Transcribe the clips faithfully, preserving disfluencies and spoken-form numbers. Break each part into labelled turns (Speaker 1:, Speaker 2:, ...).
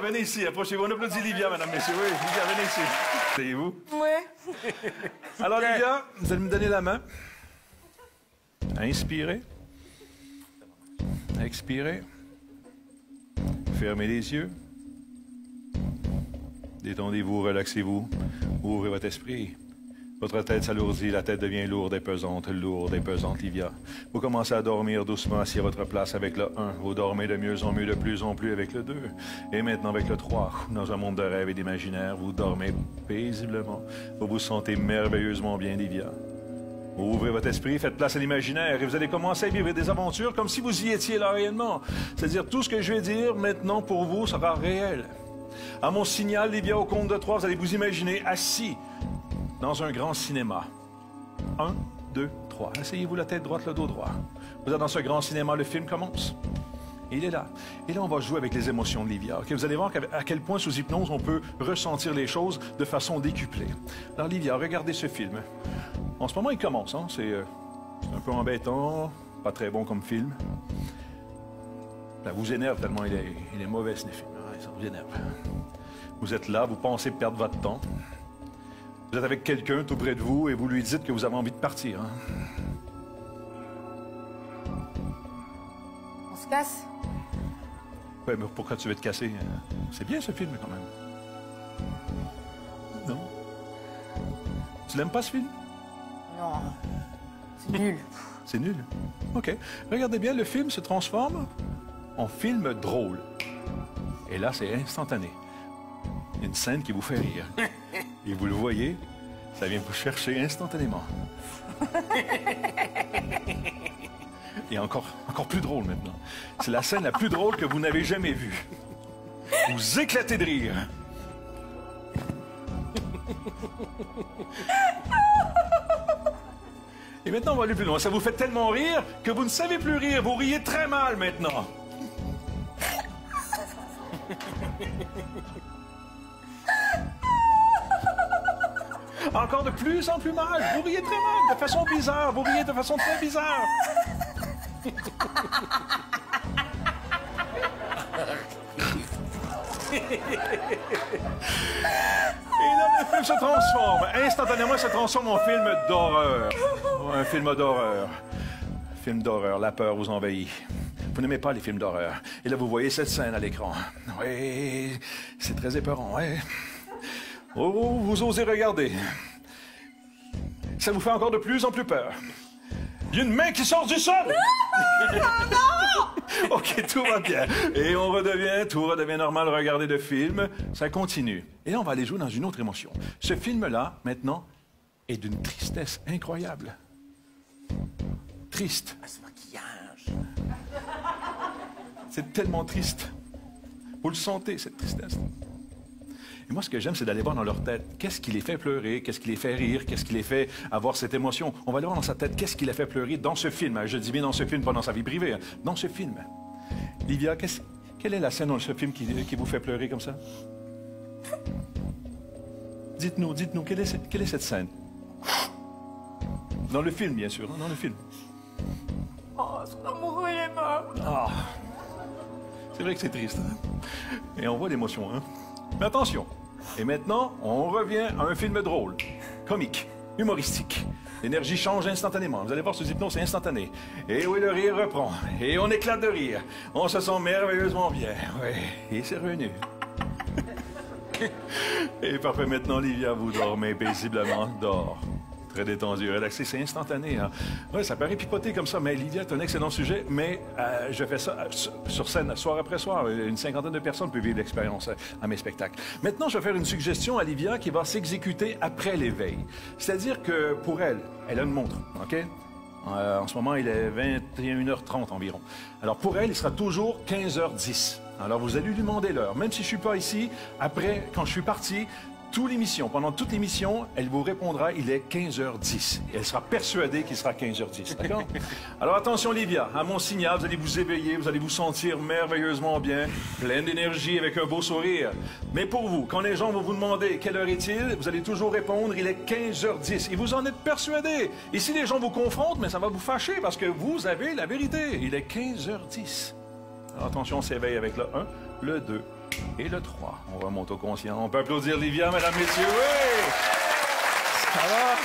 Speaker 1: venez ici, approchez-vous. On applaudit Livia, mesdames, messieurs. Oui, Livia, venez ici. Asseyez-vous.
Speaker 2: Oui.
Speaker 1: Alors, Livia, vous allez me donner la main. Inspirez. Expirez. Fermez les yeux. Détendez-vous, relaxez-vous. Ouvrez votre esprit. Votre tête s'alourdit, la tête devient lourde et pesante, lourde et pesante, Livia. Vous commencez à dormir doucement assis à votre place avec le un. Vous dormez de mieux en mieux, de plus en plus avec le deux. Et maintenant avec le trois. Dans un monde de rêve et d'imaginaire, vous dormez paisiblement. Vous vous sentez merveilleusement bien, Livia. Ouvrez votre esprit, faites place à l'imaginaire et vous allez commencer à vivre des aventures comme si vous y étiez là réellement. C'est-à-dire, tout ce que je vais dire maintenant pour vous sera réel. À mon signal, Livia, au compte de trois, vous allez vous imaginer assis dans un grand cinéma. Un, deux, trois. Asseyez-vous la tête droite, le dos droit. Vous êtes dans ce grand cinéma, le film commence. Il est là. Et là, on va jouer avec les émotions de Livia. Okay? Vous allez voir à quel point, sous hypnose, on peut ressentir les choses de façon décuplée. Alors, Livia, regardez ce film. En ce moment, il commence. Hein? C'est euh, un peu embêtant, pas très bon comme film. Ça vous énerve tellement il est, il est mauvais, ce film. Ouais, ça vous énerve. Vous êtes là, vous pensez perdre votre temps. Vous êtes avec quelqu'un tout près de vous et vous lui dites que vous avez envie de partir. Hein?
Speaker 2: On se casse?
Speaker 1: Oui, mais pourquoi tu veux te casser? C'est bien ce film, quand même. Non? Tu l'aimes pas, ce film?
Speaker 2: Non. C'est nul.
Speaker 1: C'est nul? OK. Regardez bien, le film se transforme en film drôle. Et là, c'est instantané. Une scène qui vous fait rire. Et vous le voyez, ça vient vous chercher instantanément. Et encore, encore plus drôle maintenant. C'est la scène la plus drôle que vous n'avez jamais vue. Vous éclatez de rire. Et maintenant, on va aller plus loin. Ça vous fait tellement rire que vous ne savez plus rire. Vous riez très mal maintenant. Encore de plus en plus mal. Vous riez très mal, de façon bizarre. Vous riez de façon très bizarre. Et là, le film se transforme. Instantanément, il se transforme en film d'horreur. Un film d'horreur. Film d'horreur. La peur vous envahit. Vous n'aimez pas les films d'horreur. Et là, vous voyez cette scène à l'écran. Oui, c'est très épeurant, oui. Oh, vous osez regarder. Ça vous fait encore de plus en plus peur. Il y a une main qui sort du sol! Non! Non! OK, tout va bien. Et on redevient, tout redevient normal, regardez le film. Ça continue. Et là, on va aller jouer dans une autre émotion. Ce film-là, maintenant, est d'une tristesse incroyable. Triste.
Speaker 3: Ah, ce maquillage.
Speaker 1: C'est tellement triste. Vous le sentez, cette tristesse. Et moi, ce que j'aime, c'est d'aller voir dans leur tête qu'est-ce qui les fait pleurer, qu'est-ce qui les fait rire, qu'est-ce qui les fait avoir cette émotion. On va aller voir dans sa tête qu'est-ce qui les fait pleurer dans ce film. Je dis bien dans ce film, pas dans sa vie privée. Dans ce film. Livia, quelle est la scène dans ce film qui, qui vous fait pleurer comme ça? Dites-nous, dites-nous, quelle est, quelle est cette scène? Dans le film, bien sûr, hein, dans le film.
Speaker 2: Oh, son amoureux, il est mort.
Speaker 1: Ah, c'est vrai que c'est triste. Hein? Et on voit l'émotion, hein? Mais attention. Et maintenant, on revient à un film drôle, comique, humoristique. L'énergie change instantanément. Vous allez voir, sous hypnose, c'est instantané. Et oui, le rire reprend. Et on éclate de rire. On se sent merveilleusement bien. Oui, et c'est revenu. Et parfait, maintenant, Livia, vous dormez paisiblement. Dors. Très détendu, relaxé, c'est instantané. Hein? Oui, ça paraît pipoter comme ça, mais Livia est un excellent sujet, mais euh, je fais ça sur scène, soir après soir. Une cinquantaine de personnes peuvent vivre l'expérience à mes spectacles. Maintenant, je vais faire une suggestion à Livia qui va s'exécuter après l'éveil. C'est-à-dire que pour elle, elle a une montre, OK? Euh, en ce moment, il est vingt et une heures trente environ. Alors pour elle, il sera toujours quinze heures dix. Alors vous allez lui demander l'heure. Même si je ne suis pas ici, après, quand je suis parti, toute l'émission, pendant toute l'émission, elle vous répondra, il est quinze heures dix. Et elle sera persuadée qu'il sera quinze heures dix, d'accord? Alors attention, Livia, à mon signal, vous allez vous éveiller, vous allez vous sentir merveilleusement bien, pleine d'énergie, avec un beau sourire. Mais pour vous, quand les gens vont vous demander quelle heure est-il, vous allez toujours répondre, il est quinze heures dix. Et vous en êtes persuadé. Et si les gens vous confrontent, mais ça va vous fâcher parce que vous avez la vérité. Il est quinze heures dix. Alors attention, on s'éveille avec le un, le deux Et le trois. On remonte au conscient. On peut applaudir Livia, mesdames, messieurs. Oui! Ça va?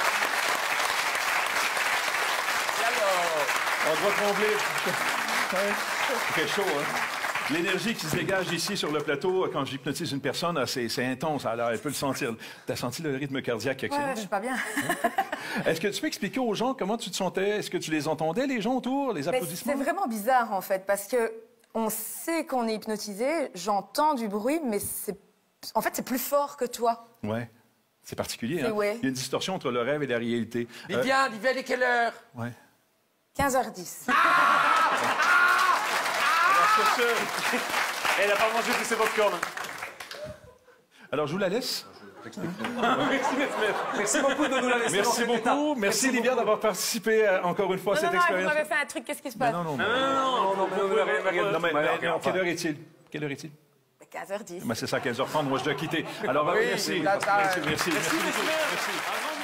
Speaker 1: On doit combler. Il fait chaud, hein? L'énergie qui se dégage ici sur le plateau, quand j'hypnotise une personne, c'est intense. Alors, elle peut le sentir. Tu as senti le rythme cardiaque accéléré?
Speaker 2: Ouais, je suis pas bien.
Speaker 1: Est-ce que tu peux expliquer aux gens comment tu te sentais? Est-ce que tu les entendais, les gens autour, les applaudissements?
Speaker 2: C'est vraiment bizarre, en fait, parce que on sait qu'on est hypnotisé, j'entends du bruit, mais c'est... En fait, c'est plus fort que toi.
Speaker 1: Ouais. C'est particulier, hein?
Speaker 2: Ouais.
Speaker 1: Il y a une distorsion entre le rêve et la réalité.
Speaker 3: Livia, euh... Livia, il est quelle heure?
Speaker 1: Ouais.
Speaker 2: quinze heures dix.
Speaker 3: Ah! Elle n'a pas mangé tous ses popcorn.
Speaker 1: Alors, je vous la laisse.
Speaker 3: Merci, merci beaucoup de nous la laisser.
Speaker 1: Merci beaucoup. Merci, merci Livia d'avoir participé à, encore une fois à
Speaker 2: non,
Speaker 1: cette
Speaker 2: non,
Speaker 1: expérience.
Speaker 2: Non, vous m'avez fait un truc, qu'est-ce qui se passe?
Speaker 1: Non, non, non.
Speaker 3: Non, non, non, non,
Speaker 1: non, mais, mais, quelle heure est-il? Quelle heure est-il?
Speaker 2: quinze heures dix.
Speaker 1: Ben, c'est ça, quinze heures trente. Moi, je dois quitter. Alors,
Speaker 3: oui,
Speaker 1: merci.
Speaker 3: Merci,
Speaker 1: merci. Merci. Merci. Merci. Merci.